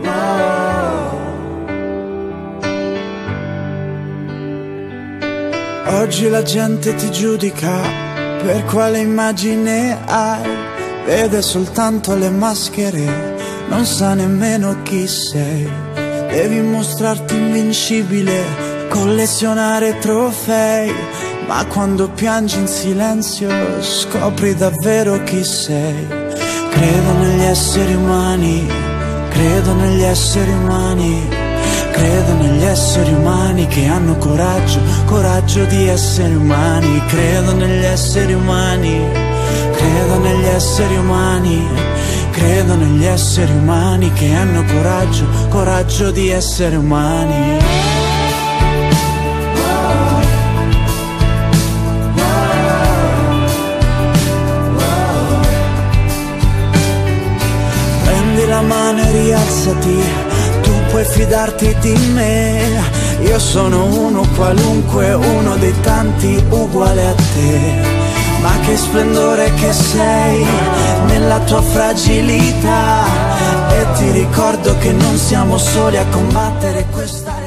Oggi la gente ti giudica per quale immagine hai, vede soltanto le maschere, non sa nemmeno chi sei. Devi mostrarti invincibile, collezionare trofei, ma quando piangi in silenzio scopri davvero chi sei. Credo negli esseri umani, credo negli esseri umani, credo negli esseri umani che hanno coraggio, coraggio di essere umani. Credo negli esseri umani, credo negli esseri umani, credo negli esseri umani che hanno coraggio, coraggio di essere umani. Prendi la mano e rialzati, puoi fidarti di me, io sono uno qualunque, uno dei tanti uguale a te. Ma che splendore che sei nella tua fragilità, e ti ricordo che non siamo soli a combattere questa